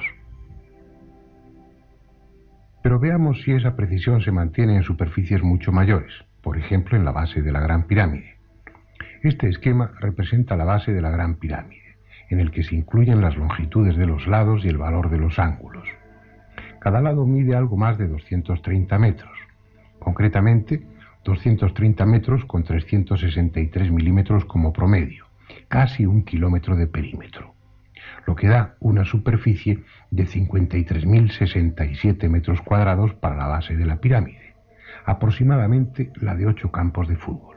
Pero veamos si esa precisión se mantiene en superficies mucho mayores, por ejemplo en la base de la Gran Pirámide. Este esquema representa la base de la Gran Pirámide, en el que se incluyen las longitudes de los lados y el valor de los ángulos. Cada lado mide algo más de doscientos treinta metros, concretamente doscientos treinta metros con trescientos sesenta y tres milímetros como promedio, casi un kilómetro de perímetro, lo que da una superficie de cincuenta y tres mil sesenta y siete metros cuadrados para la base de la pirámide, aproximadamente la de ocho campos de fútbol.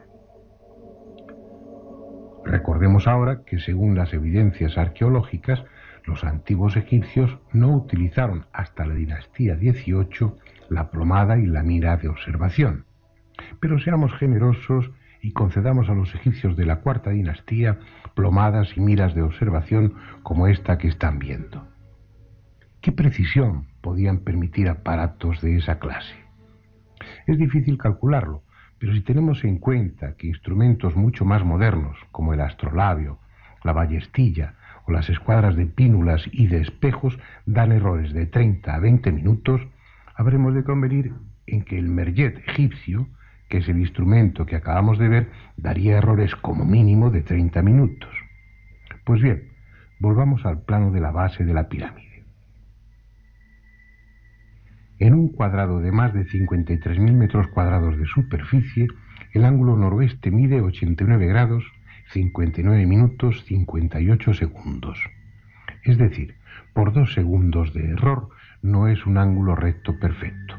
Recordemos ahora que según las evidencias arqueológicas, los antiguos egipcios no utilizaron hasta la dinastía dieciocho la plomada y la mira de observación. Pero seamos generosos y concedamos a los egipcios de la cuarta dinastía plomadas y miras de observación como esta que están viendo. ¿Qué precisión podían permitir aparatos de esa clase? Es difícil calcularlo, pero si tenemos en cuenta que instrumentos mucho más modernos, como el astrolabio, la ballestilla o las escuadras de pínulas y de espejos, dan errores de treinta a veinte minutos, habremos de convenir en que el merjet egipcio, que es el instrumento que acabamos de ver, daría errores como mínimo de treinta minutos. Pues bien, volvamos al plano de la base de la pirámide. En un cuadrado de más de cincuenta y tres mil metros cuadrados de superficie, el ángulo noroeste mide ochenta y nueve grados, cincuenta y nueve minutos, cincuenta y ocho segundos. Es decir, por dos segundos de error no es un ángulo recto perfecto.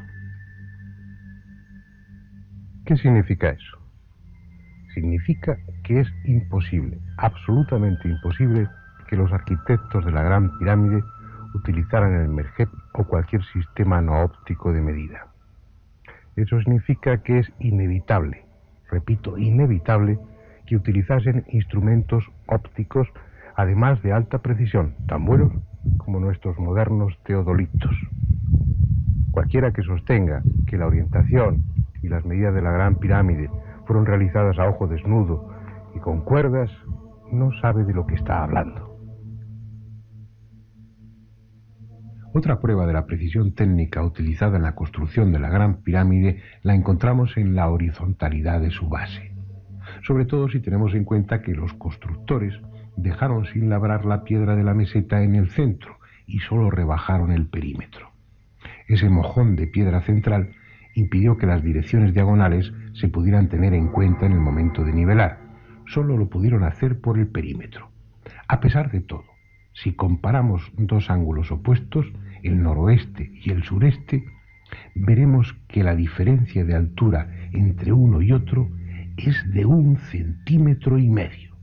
¿Qué significa eso? Significa que es imposible, absolutamente imposible, que los arquitectos de la Gran Pirámide utilizaran el merjet o cualquier sistema no óptico de medida. Eso significa que es inevitable, repito, inevitable, que utilizasen instrumentos ópticos, además de alta precisión, tan buenos como nuestros modernos teodolitos. Cualquiera que sostenga que la orientación y las medidas de la Gran Pirámide fueron realizadas a ojo desnudo y con cuerdas, no sabe de lo que está hablando. Otra prueba de la precisión técnica utilizada en la construcción de la Gran Pirámide la encontramos en la horizontalidad de su base, sobre todo si tenemos en cuenta que los constructores dejaron sin labrar la piedra de la meseta en el centro y solo rebajaron el perímetro. Ese mojón de piedra central impidió que las direcciones diagonales se pudieran tener en cuenta en el momento de nivelar. Solo lo pudieron hacer por el perímetro. A pesar de todo, si comparamos dos ángulos opuestos, el noroeste y el sureste, veremos que la diferencia de altura entre uno y otro es de un centímetro y medio.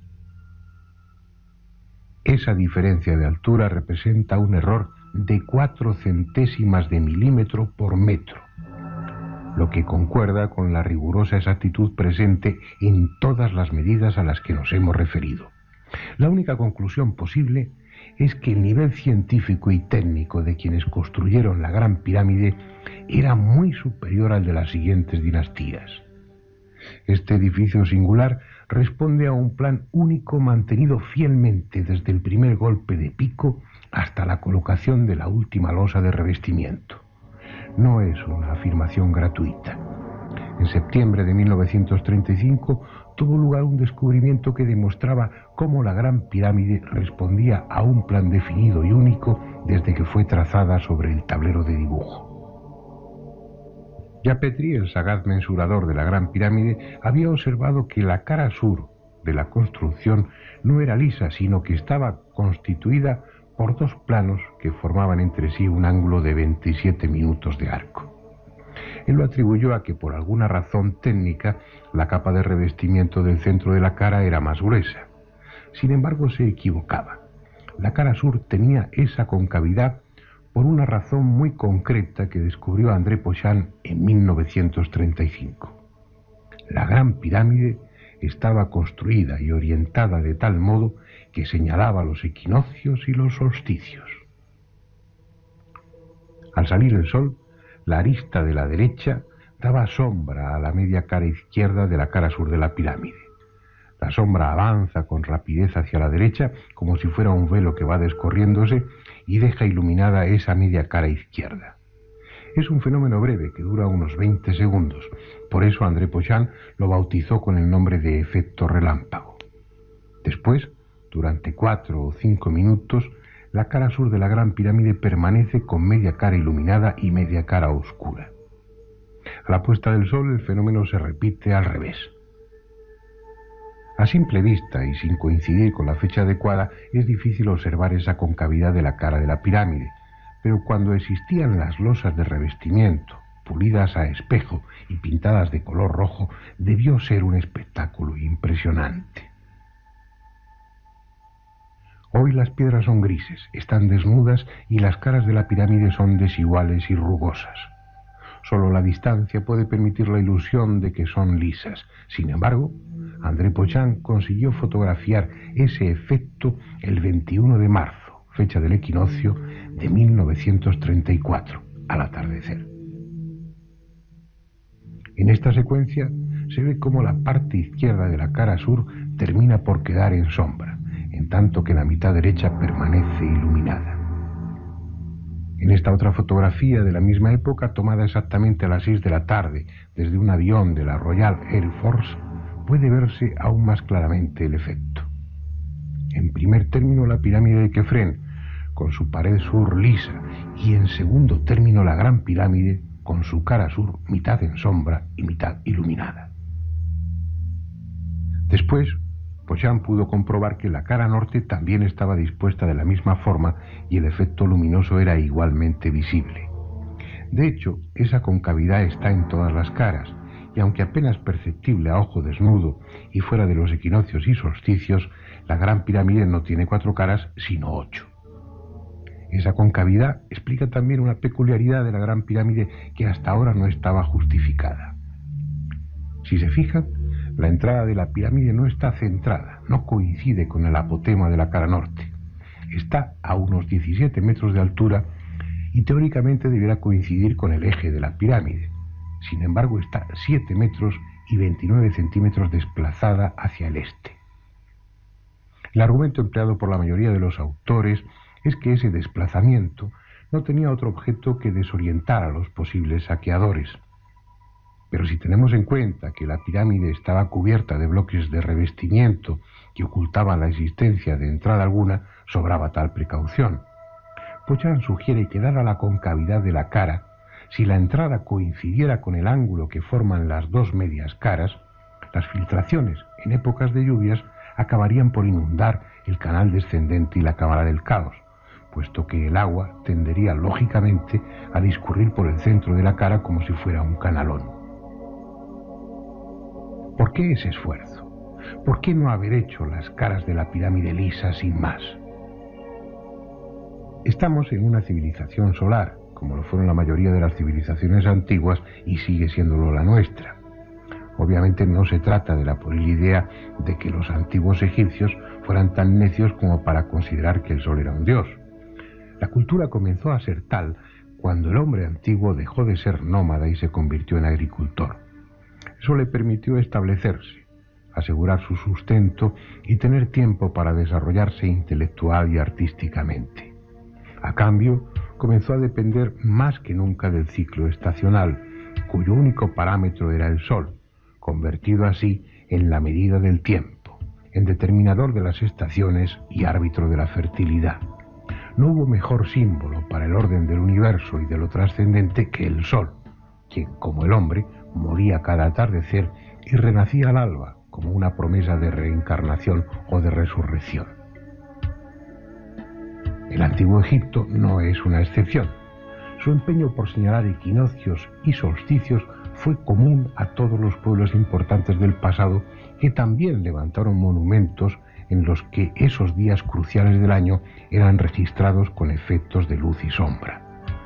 Esa diferencia de altura representa un error de cuatro centésimas de milímetro por metro, lo que concuerda con la rigurosa exactitud presente en todas las medidas a las que nos hemos referido. La única conclusión posible es que el nivel científico y técnico de quienes construyeron la Gran Pirámide era muy superior al de las siguientes dinastías. Este edificio singular responde a un plan único mantenido fielmente desde el primer golpe de pico hasta la colocación de la última losa de revestimiento. No es una afirmación gratuita. En septiembre de mil novecientos treinta y cinco tuvo lugar un descubrimiento que demostraba cómo la Gran Pirámide respondía a un plan definido y único desde que fue trazada sobre el tablero de dibujo. Ya Petrie, el sagaz mensurador de la Gran Pirámide, había observado que la cara sur de la construcción no era lisa, sino que estaba constituida por dos planos que formaban entre sí un ángulo de veintisiete minutos de arco. Él lo atribuyó a que por alguna razón técnica la capa de revestimiento del centro de la cara era más gruesa. Sin embargo, se equivocaba. La cara sur tenía esa concavidad por una razón muy concreta que descubrió André Pochant en mil novecientos treinta y cinco. La Gran Pirámide estaba construida y orientada de tal modo que señalaba los equinoccios y los solsticios. Al salir el sol, la arista de la derecha daba sombra a la media cara izquierda de la cara sur de la pirámide. La sombra avanza con rapidez hacia la derecha, como si fuera un velo que va descorriéndose, y deja iluminada esa media cara izquierda. Es un fenómeno breve que dura unos veinte segundos. Por eso André Pochant lo bautizó con el nombre de efecto relámpago. Después, durante cuatro o cinco minutos, la cara sur de la Gran Pirámide permanece con media cara iluminada y media cara oscura. A la puesta del sol el fenómeno se repite al revés. A simple vista y sin coincidir con la fecha adecuada es difícil observar esa concavidad de la cara de la pirámide, pero cuando existían las losas de revestimiento, pulidas a espejo y pintadas de color rojo, debió ser un espectáculo impresionante. Hoy las piedras son grises, están desnudas y las caras de la pirámide son desiguales y rugosas. Solo la distancia puede permitir la ilusión de que son lisas. Sin embargo, André Pochant consiguió fotografiar ese efecto el veintiuno de marzo, fecha del equinoccio de mil novecientos treinta y cuatro, al atardecer. En esta secuencia se ve cómo la parte izquierda de la cara sur termina por quedar en sombra, en tanto que la mitad derecha permanece iluminada. En esta otra fotografía de la misma época, tomada exactamente a las seis de la tarde desde un avión de la Royal Air Force, puede verse aún más claramente el efecto. En primer término, la pirámide de Kefren, con su pared sur lisa, y en segundo término, la Gran Pirámide, con su cara sur mitad en sombra y mitad iluminada. Después, Pochant pudo comprobar que la cara norte también estaba dispuesta de la misma forma y el efecto luminoso era igualmente visible. De hecho, esa concavidad está en todas las caras, y aunque apenas perceptible a ojo desnudo y fuera de los equinoccios y solsticios, la Gran Pirámide no tiene cuatro caras, sino ocho. Esa concavidad explica también una peculiaridad de la Gran Pirámide que hasta ahora no estaba justificada. Si se fijan, la entrada de la pirámide no está centrada, no coincide con el apotema de la cara norte. Está a unos diecisiete metros de altura y teóricamente deberá coincidir con el eje de la pirámide. Sin embargo, está siete metros y veintinueve centímetros desplazada hacia el este. El argumento empleado por la mayoría de los autores es que ese desplazamiento no tenía otro objeto que desorientar a los posibles saqueadores. Pero si tenemos en cuenta que la pirámide estaba cubierta de bloques de revestimiento que ocultaban la existencia de entrada alguna, sobraba tal precaución. Pochan sugiere que, dada la concavidad de la cara, si la entrada coincidiera con el ángulo que forman las dos medias caras, las filtraciones en épocas de lluvias acabarían por inundar el canal descendente y la cámara del caos, puesto que el agua tendería lógicamente a discurrir por el centro de la cara como si fuera un canalón. ¿Por qué ese esfuerzo? ¿Por qué no haber hecho las caras de la pirámide lisa sin más? Estamos en una civilización solar, como lo fueron la mayoría de las civilizaciones antiguas, y sigue siéndolo la nuestra. Obviamente no se trata de la pueril idea de que los antiguos egipcios fueran tan necios como para considerar que el sol era un dios. La cultura comenzó a ser tal cuando el hombre antiguo dejó de ser nómada y se convirtió en agricultor. Eso le permitió establecerse, asegurar su sustento y tener tiempo para desarrollarse intelectual y artísticamente. A cambio, comenzó a depender más que nunca del ciclo estacional, cuyo único parámetro era el sol, convertido así en la medida del tiempo, en determinador de las estaciones y árbitro de la fertilidad. No hubo mejor símbolo para el orden del universo y de lo trascendente que el sol, quien, como el hombre, moría cada atardecer y renacía al alba como una promesa de reencarnación o de resurrección. El antiguo Egipto no es una excepción. Su empeño por señalar equinoccios y solsticios fue común a todos los pueblos importantes del pasado, que también levantaron monumentos en los que esos días cruciales del año eran registrados con efectos de luz y sombra.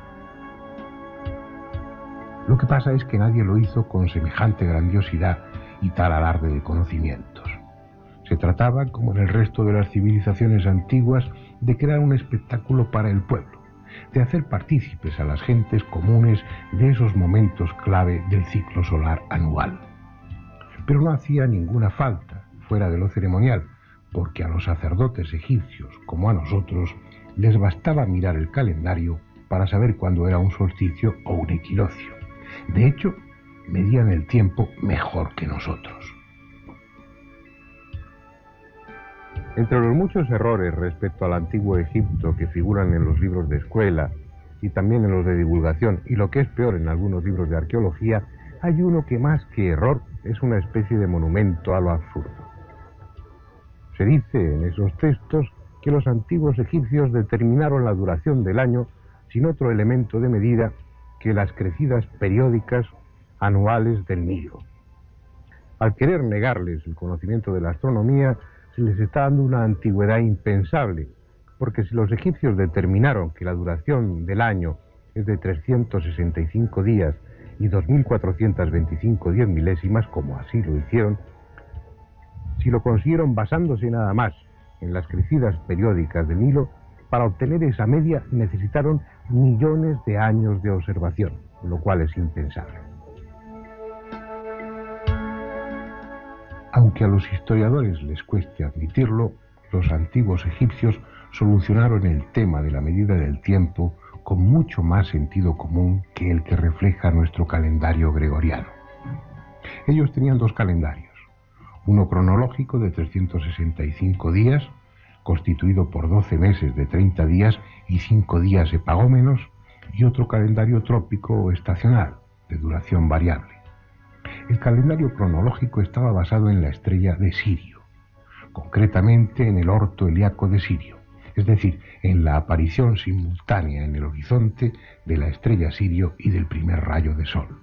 Lo que pasa es que nadie lo hizo con semejante grandiosidad y tal alarde de conocimientos. Se trataba, como en el resto de las civilizaciones antiguas, de crear un espectáculo para el pueblo, de hacer partícipes a las gentes comunes de esos momentos clave del ciclo solar anual. Pero no hacía ninguna falta, fuera de lo ceremonial, porque a los sacerdotes egipcios, como a nosotros, les bastaba mirar el calendario para saber cuándo era un solsticio o un equinoccio. De hecho, medían el tiempo mejor que nosotros.
Entre los muchos errores respecto al antiguo Egipto que figuran en los libros de escuela y también en los de divulgación, y lo que es peor, en algunos libros de arqueología, hay uno que más que error es una especie de monumento a lo absurdo. Se dice en esos textos que los antiguos egipcios determinaron la duración del año sin otro elemento de medida que las crecidas periódicas anuales del Nilo. Al querer negarles el conocimiento de la astronomía, se les está dando una antigüedad impensable, porque si los egipcios determinaron que la duración del año es de trescientos sesenta y cinco días y dos mil cuatrocientos veinticinco diez milésimas, como así lo hicieron, si lo consiguieron basándose nada más en las crecidas periódicas del Nilo, para obtener esa media necesitaron millones de años de observación, lo cual es impensable.
Aunque a los historiadores les cueste admitirlo, los antiguos egipcios solucionaron el tema de la medida del tiempo con mucho más sentido común que el que refleja nuestro calendario gregoriano. Ellos tenían dos calendarios, uno cronológico de trescientos sesenta y cinco días, constituido por doce meses de treinta días y cinco días epagómenos, y otro calendario trópico o estacional, de duración variable. El calendario cronológico estaba basado en la estrella de Sirio, concretamente en el orto helíaco de Sirio, es decir, en la aparición simultánea en el horizonte de la estrella Sirio y del primer rayo de sol.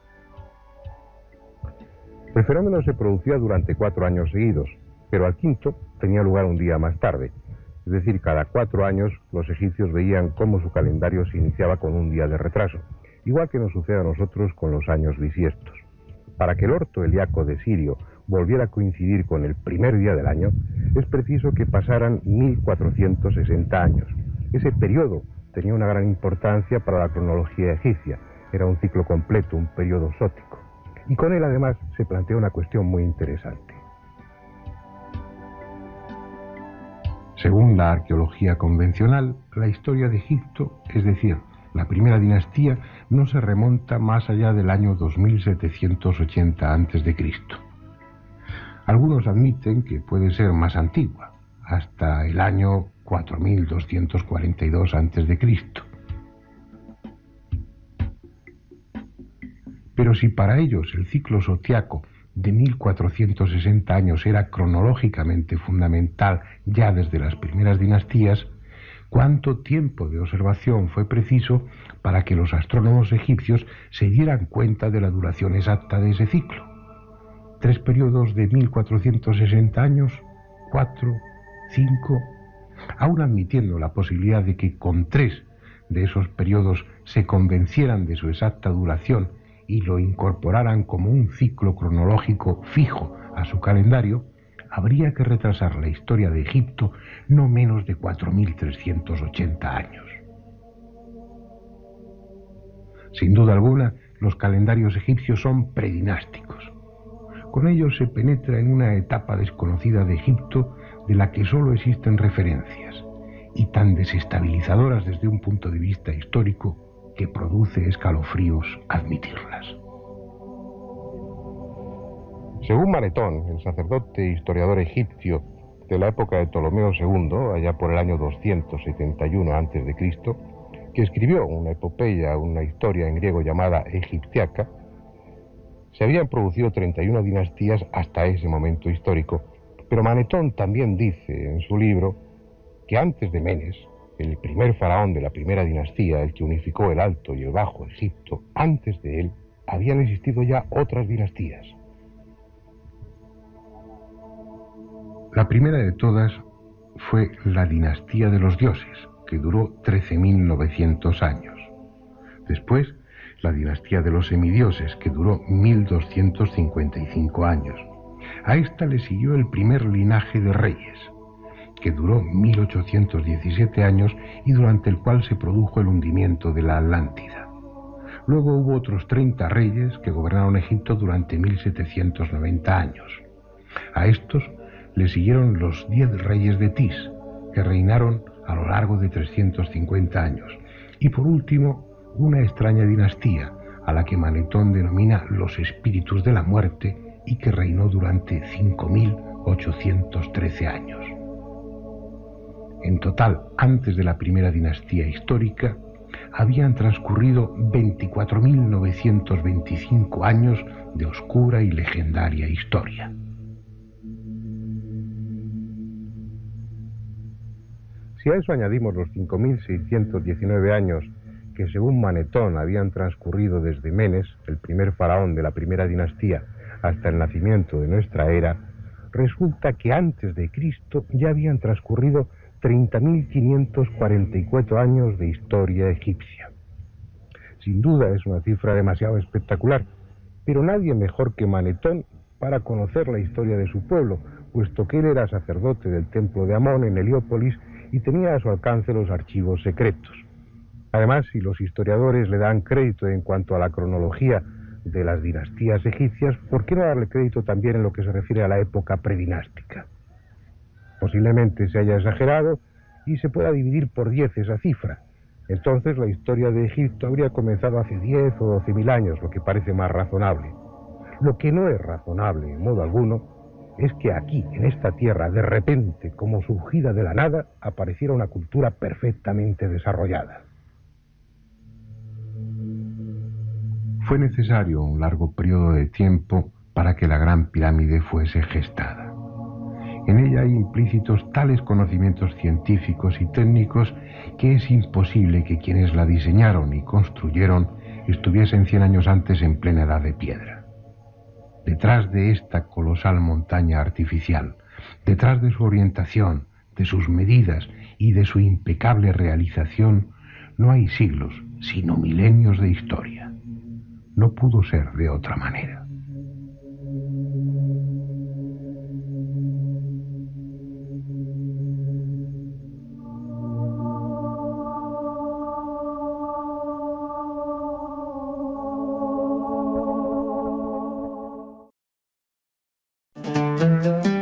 El fenómeno se producía durante cuatro años seguidos, pero al quinto tenía lugar un día más tarde. Es decir, cada cuatro años los egipcios veían cómo su calendario se iniciaba con un día de retraso, igual que nos sucede a nosotros con los años bisiestos. Para que el orto helíaco de Sirio volviera a coincidir con el primer día del año, es preciso que pasaran mil cuatrocientos sesenta años. Ese periodo tenía una gran importancia para la cronología egipcia. Era un ciclo completo, un periodo zótico. Y con él además se plantea una cuestión muy interesante.
Según la arqueología convencional, la historia de Egipto, es decir, la primera dinastía, no se remonta más allá del año dos mil setecientos ochenta antes de Cristo. Algunos admiten que puede ser más antigua, hasta el año cuatro mil doscientos cuarenta y dos antes de Cristo. Pero si para ellos el ciclo zodiaco de mil cuatrocientos sesenta años era cronológicamente fundamental ya desde las primeras dinastías, ¿cuánto tiempo de observación fue preciso para que los astrónomos egipcios se dieran cuenta de la duración exacta de ese ciclo? ¿Tres periodos de mil cuatrocientos sesenta años? ¿Cuatro? ¿Cinco? Aún admitiendo la posibilidad de que con tres de esos periodos se convencieran de su exacta duración y lo incorporaran como un ciclo cronológico fijo a su calendario, habría que retrasar la historia de Egipto no menos de cuatro mil trescientos ochenta años. Sin duda alguna, los calendarios egipcios son predinásticos. Con ellos se penetra en una etapa desconocida de Egipto de la que solo existen referencias, y tan desestabilizadoras desde un punto de vista histórico que produce escalofríos admitirlas.
Según Manetón, el sacerdote e historiador egipcio de la época de Ptolomeo segundo, allá por el año doscientos setenta y uno antes de Cristo, que escribió una epopeya, una historia en griego llamada Egiptiaca, se habían producido treinta y una dinastías hasta ese momento histórico, pero Manetón también dice en su libro que antes de Menes, el primer faraón de la primera dinastía, el que unificó el Alto y el Bajo Egipto, antes de él habían existido ya otras dinastías.
La primera de todas fue la dinastía de los dioses, que duró trece mil novecientos años. Después, la dinastía de los semidioses, que duró mil doscientos cincuenta y cinco años. A esta le siguió el primer linaje de reyes, que duró mil ochocientos diecisiete años y durante el cual se produjo el hundimiento de la Atlántida. Luego hubo otros treinta reyes que gobernaron Egipto durante mil setecientos noventa años. A estos le siguieron los diez reyes de Tis, que reinaron a lo largo de trescientos cincuenta años. Y por último, una extraña dinastía, a la que Manetón denomina los espíritus de la muerte y que reinó durante cinco mil ochocientos trece años. En total, antes de la primera dinastía histórica, habían transcurrido veinticuatro mil novecientos veinticinco años de oscura y legendaria historia.
Si a eso añadimos los cinco mil seiscientos diecinueve años que según Manetón habían transcurrido desde Menes, el primer faraón de la primera dinastía, hasta el nacimiento de nuestra era, resulta que antes de Cristo ya habían transcurrido treinta mil quinientos cuarenta y cuatro años de historia egipcia. Sin duda es una cifra demasiado espectacular, pero nadie mejor que Manetón para conocer la historia de su pueblo, puesto que él era sacerdote del templo de Amón en Heliópolis y tenía a su alcance los archivos secretos. Además, si los historiadores le dan crédito en cuanto a la cronología de las dinastías egipcias, ¿por qué no darle crédito también en lo que se refiere a la época predinástica? Posiblemente se haya exagerado y se pueda dividir por diez esa cifra. Entonces la historia de Egipto habría comenzado hace diez o doce mil años, lo que parece más razonable. Lo que no es razonable, en modo alguno, es que aquí, en esta tierra, de repente, como surgida de la nada, apareciera una cultura perfectamente desarrollada.
Fue necesario un largo periodo de tiempo para que la Gran Pirámide fuese gestada. En ella hay implícitos tales conocimientos científicos y técnicos que es imposible que quienes la diseñaron y construyeron estuviesen cien años antes en plena edad de piedra. Detrás de esta colosal montaña artificial, detrás de su orientación, de sus medidas y de su impecable realización, no hay siglos, sino milenios de historia. No pudo ser de otra manera.
Thank you.